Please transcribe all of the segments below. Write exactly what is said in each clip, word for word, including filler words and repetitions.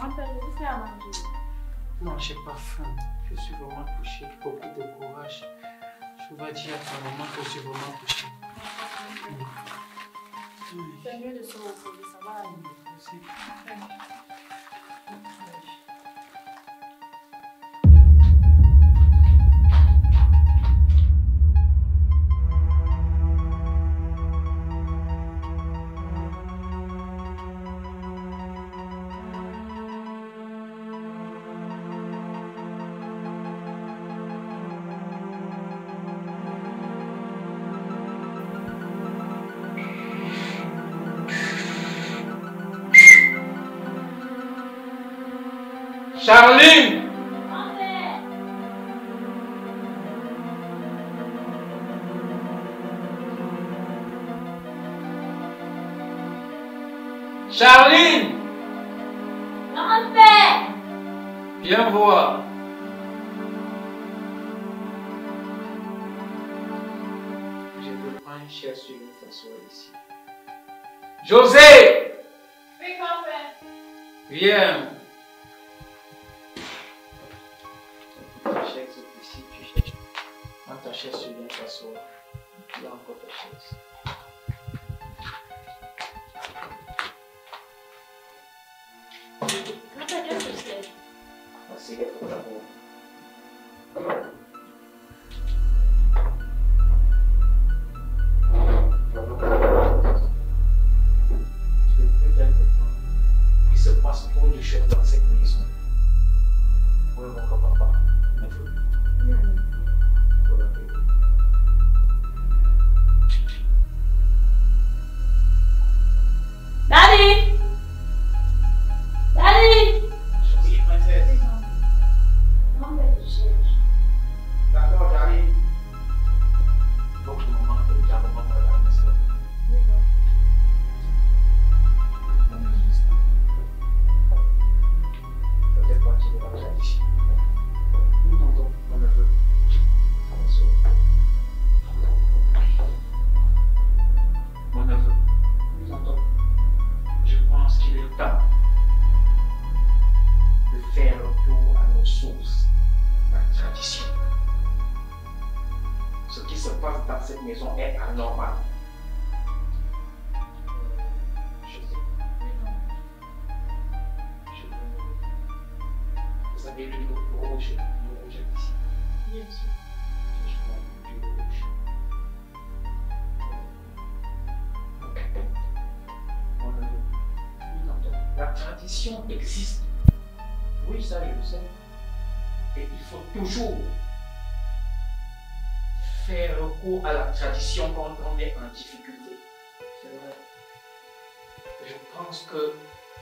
Grand-père, je vous fais à manger. Non, j'ai pas faim. Je suis vraiment touché, beaucoup de courage. Je vais dire à ta maman que je suis vraiment touché. C'est mieux de se reposer, ça va aller. Merci. Charline! Charline! Grand-père! Viens voir. Je te prends une chaise sur une s'asseoir ici. José! Oui, grand-père. Viens. Ta chaise ici, tu cherches. Prends ta chaise sur une s'asseoir. Tu as encore ta chaise. Grand-père, qu'est-ce que c'est? Merci pour l'amour. Depuis quelque temps, il se passe trop de choses dans cette maison. Oui, mon papa, il me faut. Faut la payer. Daddy! Daddy! Oui, princesse. Grand-père, je cherche. D'accord, j'arrive. Votre maman est carrément malade, n'est-ce pas? Ça fait partie de la tradition. Oui, tonton, mon neveu. Mon neveu. Oui, tonton. Je pense qu'il est temps de faire retour à nos sources, la tradition. Ce qui se passe dans cette maison est anormal. Je sais. Je veux... Vous avez lu le rouge, le rouge ici. Bien sûr. Je prends du rouge. Mon neveu. Oui, tonton. La tradition existe. Oui, ça je le sais. Et il faut toujours faire recours à la tradition quand on est en difficulté. C'est vrai. Je pense que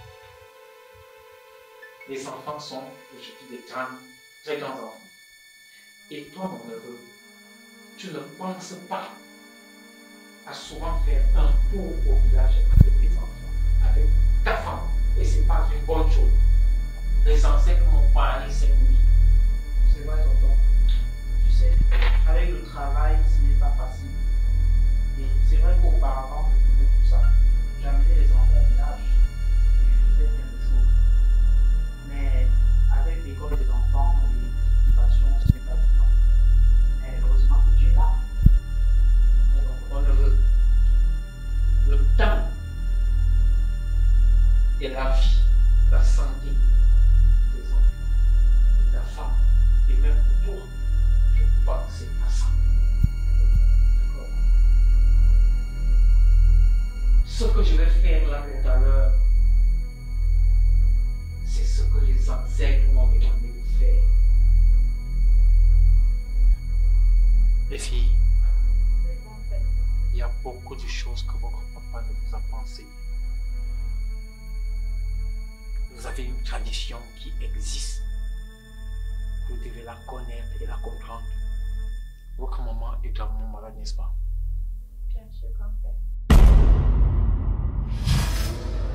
les enfants sont aujourd'hui des grands, très grands enfants. Et toi, mon neveu, tu ne penses pas à souvent faire un tour au village avec tes enfants, avec ta femme. Et ce n'est pas une bonne chose. Les ancêtres m'ont parlé cette nuit. C'est vrai, tonton. Tu sais, avec le travail, ce n'est pas facile. Et c'est vrai qu'auparavant, je faisais tout ça. J'amenais les enfants au village et je faisais bien de choses. Mais avec l'école des enfants et les occupations, ce n'est pas évident. Mais heureusement que tu es là. Et donc, mon neveu, le temps et la vie, la santé des enfants, de ta femme, et même pour toi, je pensais à ça. D'accord? Ce que je vais faire là tout à l'heure, c'est ce que les ancêtres m'ont demandé de faire. Les filles, il y a beaucoup de choses que votre papa ne vous a pas enseignées. Vous avez une tradition qui existe. Vous devez la connaître et la comprendre. Votre maman est gravement malade, n'est-ce pas? Bien sûr, grand-père.